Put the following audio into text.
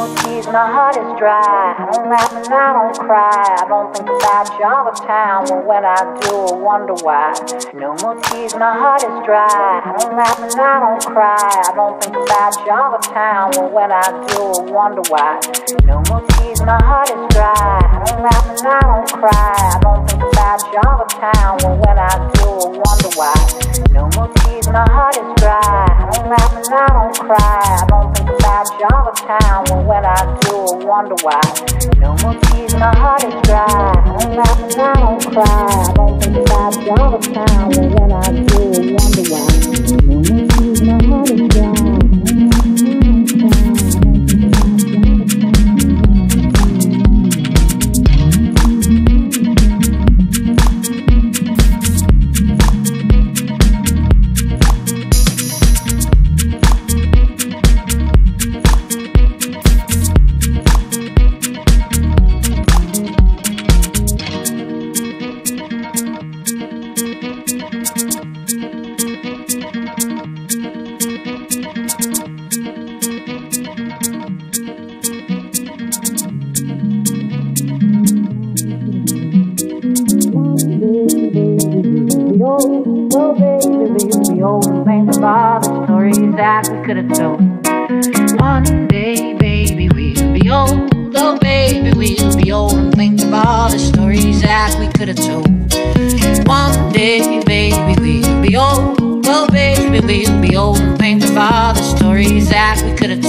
more tears, my heart is dry. I don't laugh and I don't cry. I don't think about you all the time, but when I do, I wonder why. No more tears, my heart is dry. I don't laugh and I don't cry. I don't think about you all the time, but when I do, I wonder why. No more tears, my heart is dry. I don't laugh and I don't cry. I don't think about you all the time, but when I do, I wonder why. No more tears, my heart is dry. I don't laugh and I don't cry. I don't think about you all the time, but when I do, I wonder why. No more tears, my heart is dry. I don't laugh and I don't cry. I don't think about you all the time, but when I do, I wonder why. No more tears, my heart is dry. That we could have told. One day, baby, we'll be old. Oh, baby, we'll be old and think of all the stories that we could have told. One day, baby, we'll be old. Oh, baby, we'll be old and think of all the stories that we could have